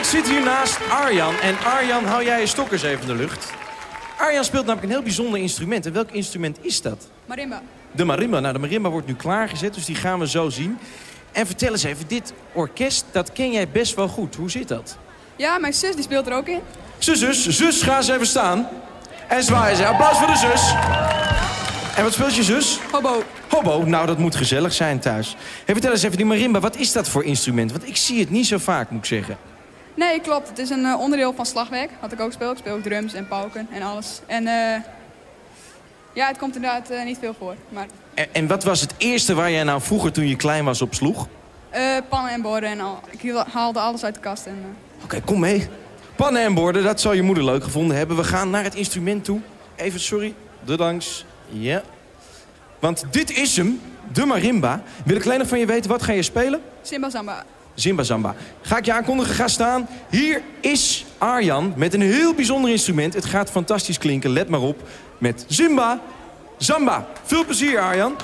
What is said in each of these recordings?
Ik zit hier naast Arjan. En Arjan, hou jij je stok eens even in de lucht. Arjan speelt namelijk een heel bijzonder instrument. En welk instrument is dat? Marimba. De marimba. Nou, de marimba wordt nu klaargezet, dus die gaan we zo zien. En vertel eens even, dit orkest, dat ken jij best wel goed. Hoe zit dat? Ja, mijn zus die speelt er ook in. Zus, ga eens even staan. En zwaaien ze. Applaus voor de zus. En wat speelt je zus? Hobo. Hobo, nou dat moet gezellig zijn thuis. Hey, vertel eens even, die marimba, wat is dat voor instrument? Want ik zie het niet zo vaak, moet ik zeggen. Nee, klopt. Het is een onderdeel van slagwerk, wat ik ook speel. Ik speel ook drums en pauken en alles. En ja, het komt inderdaad niet veel voor. Maar... En wat was het eerste waar jij nou vroeger toen je klein was op sloeg? Pannen en borden en al. Ik haalde alles uit de kast. Oké, kom mee. Pannen en borden, dat zal je moeder leuk gevonden hebben. We gaan naar het instrument toe. Even, sorry, erlangs. Ja. Want dit is hem, de marimba. Wil ik alleen nog van je weten, wat ga je spelen? Simba Samba. Zimba Zamba. Ga ik je aankondigen, ga staan. Hier is Arjan met een heel bijzonder instrument. Het gaat fantastisch klinken, let maar op. Met Zimba Zamba. Veel plezier, Arjan.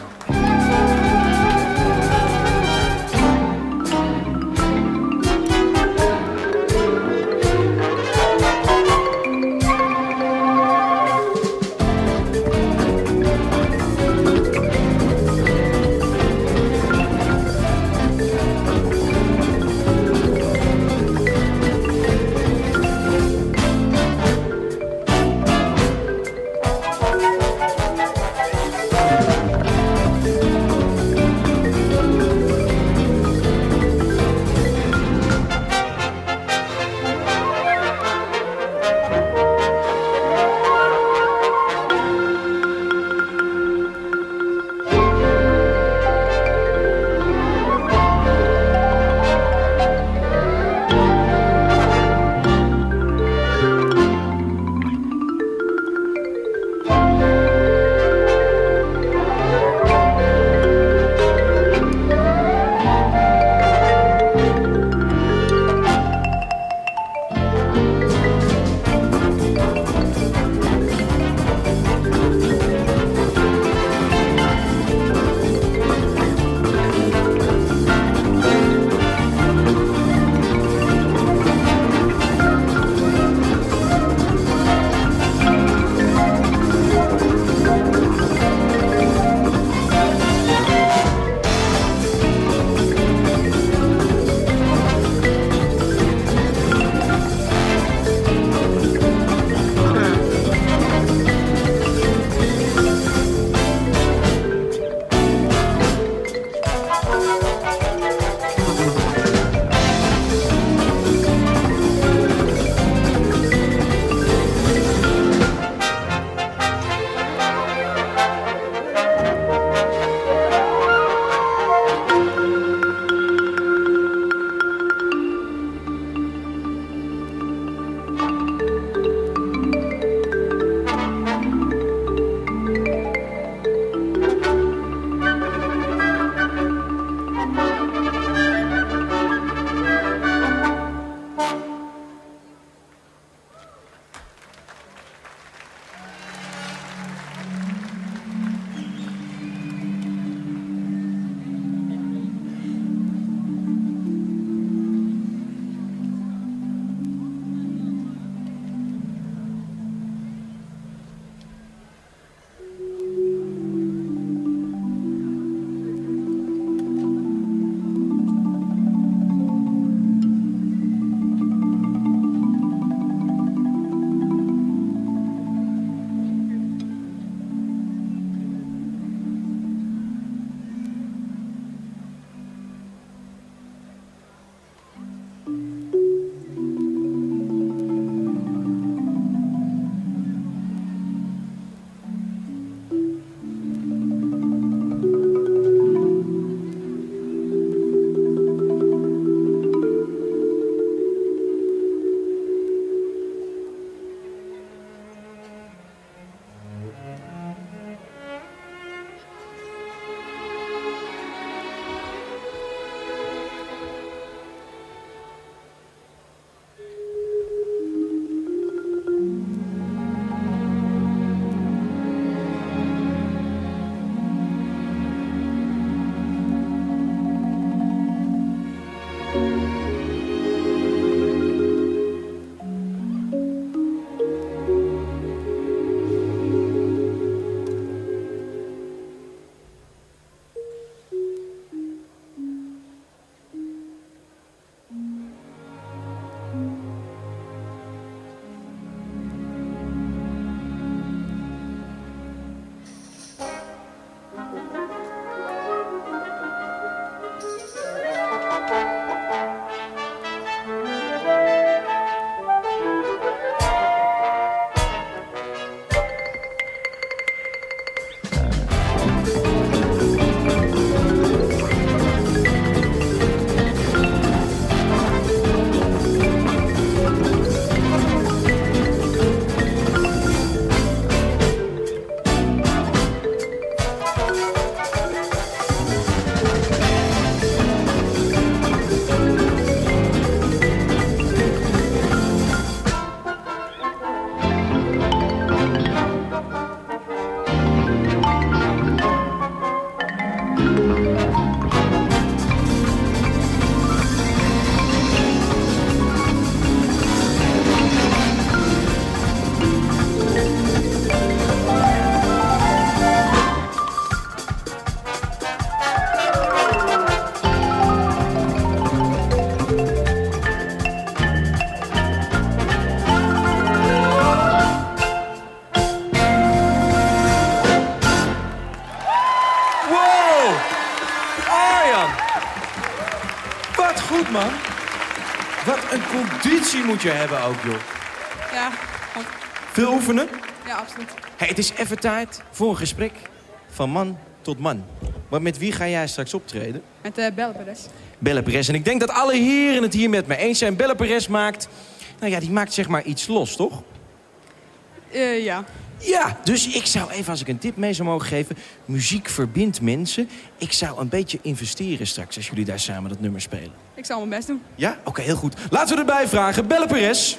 Wat goed, man. Wat een conditie moet je hebben ook, joh. Ja, Veel oefenen? ja, absoluut. Hey, het is even tijd voor een gesprek van man tot man. Maar met wie ga jij straks optreden? Met Belle Perez. Belle Perez. En ik denk dat alle heren het hier met me eens zijn. Belle Perez maakt, nou ja, die maakt zeg maar iets los, toch? Ja. Ja, dus ik zou even, als ik een tip mee zou mogen geven... muziek verbindt mensen. Ik zou een beetje investeren straks als jullie daar samen dat nummer spelen. Ik zal mijn best doen. Ja? Oké, heel goed. Laten we erbij vragen. Belle Perez.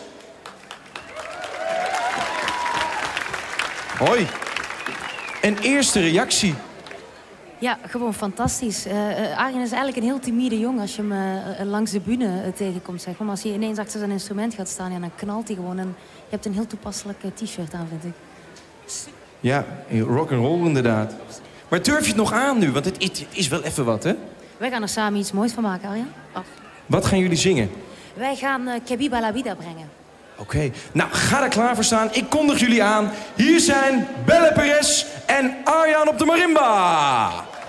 Hoi. Een eerste reactie. Ja, gewoon fantastisch. Arjen is eigenlijk een heel timide jongen als je hem langs de bühne tegenkomt. Zeg maar. Maar als hij ineens achter zijn instrument gaat staan, ja, dan knalt hij gewoon. En je hebt een heel toepasselijk t-shirt aan, vind ik. Ja, rock'n'roll inderdaad. Maar durf je het nog aan nu? Want het is wel even wat, hè? Wij gaan er samen iets moois van maken, Arjen. Oh. Wat gaan jullie zingen? Wij gaan Que Viva la Vida brengen. Oké, nou ga er klaar voor staan. Ik kondig jullie aan. Hier zijn Belle Perez en Arjan op de marimba.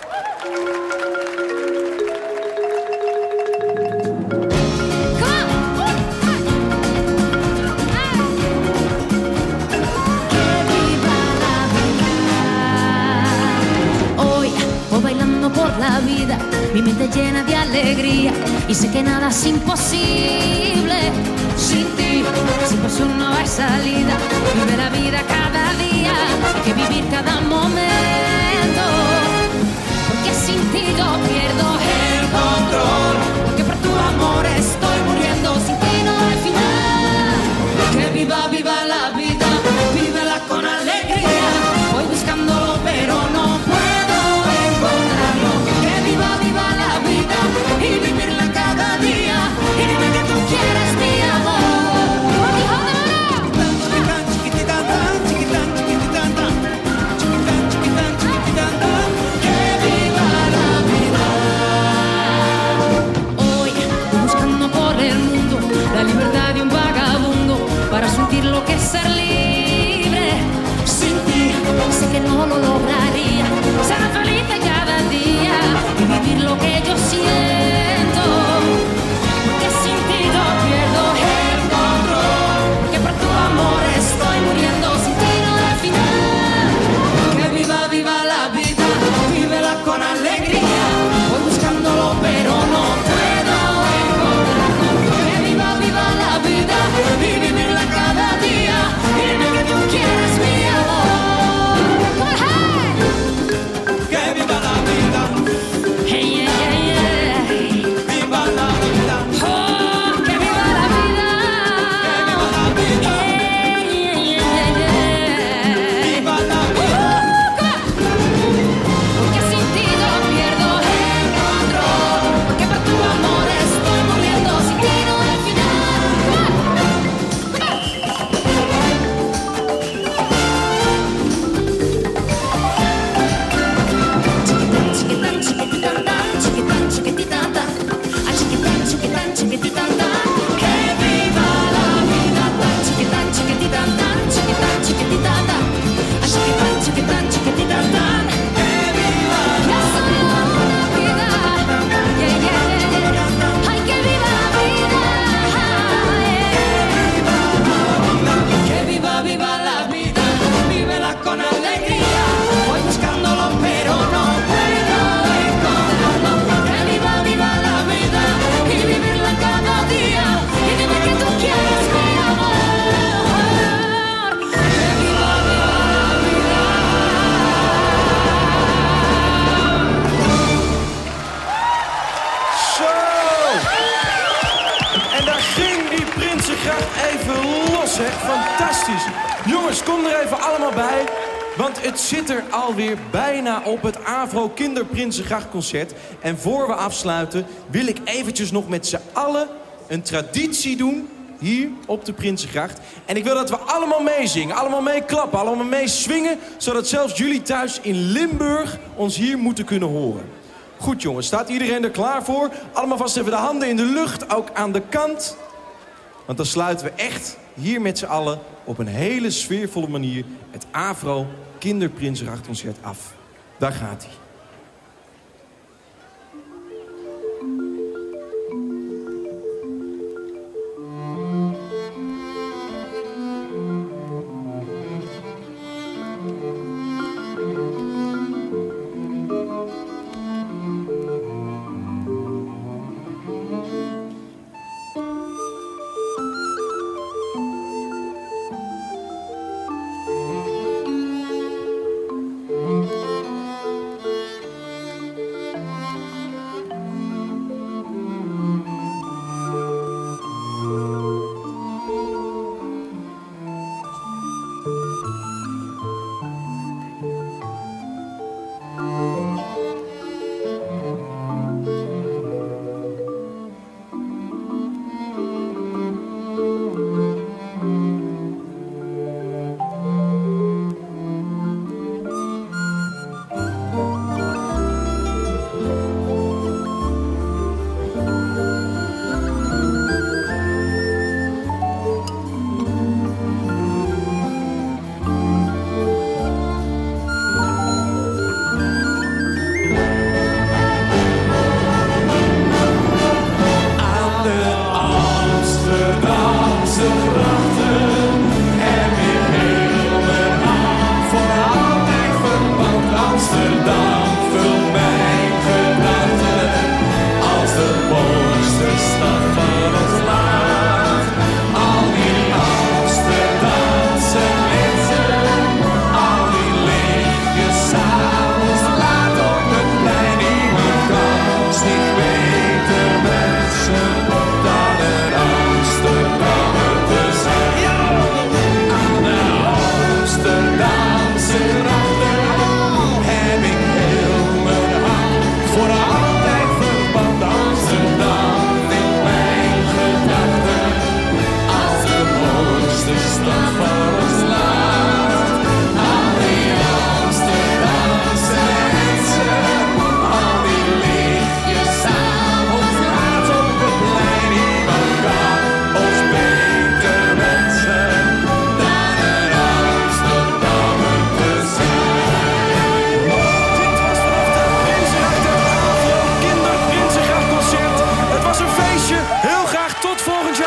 Por la vida, mi mente llena de alegría y sé que nada es imposible sin ti, sin pasión no hay salida. Vive la vida cada día, hay que vivir cada momento, porque sin ti yo pierdo el control, porque por tu amor estoy muriendo, sin ti no hay final. Que viva, viva la vida, vívela con alegría, voy buscándolo pero no puedo encontrarlo. Que viva, viva la vida y vivirla cada día, y dime que tú quieres mi amor. Que viva la vida. Hoy voy buscando por el mundo la libertad de un vagabundo para sentir lo que es ser libre. Sin ti sé que no lo lograría, ser feliz cada día y vivir lo que yo siento, porque sin ti yo pierdo el control, porque por tu amor estoy muriendo, sin ti no hay final. Que viva, viva la vida, vívela con alegría, voy buscándolo pero no puedo encontrarlo. Que viva, viva la vida y vivirla cada día, y dime que tú quieres mi amor. Que viva la vida, Hey, yeah, yeah, yeah. viva la vida, Oh, que viva la vida. viva la vida, Hey, yeah, yeah, yeah. viva la vida. Porque sin ti yo pierdo el control, porque por tu amor estoy muriendo, sin ti no hay final. Chiquitán, chiquitán, chiquitán, chiquitán, ah, chiquitán, chiquitán, chiquitán, que viva la vida, tan chiquitán, chiquitán, chiquitán, chiquitán, ah, chiquitán, chiquitán, chiquitán, que viva la vida, yeah, yeah, yeah. Ay, que viva la vida, que viva, viva la vida, vívela con alegría, voy buscándolo pero no puedo encontrarlo. Que viva, viva la vida y vivirla cada día, y dime que tú quieres mi amor. Que viva, viva la vida. Zo! En daar ging die Prinsengracht even los, hè? Fantastisch. Jongens, kom er even allemaal bij. Want het zit er alweer bijna op, het Avro Kinderprinsengrachtconcert. En voor we afsluiten wil ik eventjes nog met z'n allen een traditie doen hier op de Prinsengracht. En ik wil dat we allemaal meezingen, allemaal meeklappen, allemaal meeswingen, zodat zelfs jullie thuis in Limburg ons hier moeten kunnen horen. Goed jongens, staat iedereen er klaar voor? Allemaal vast even de handen in de lucht, ook aan de kant. Want dan sluiten we echt hier met z'n allen op een hele sfeervolle manier het Avro Kinderprinsengrachtconcert af. Daar gaat hij. Tot volgend jaar.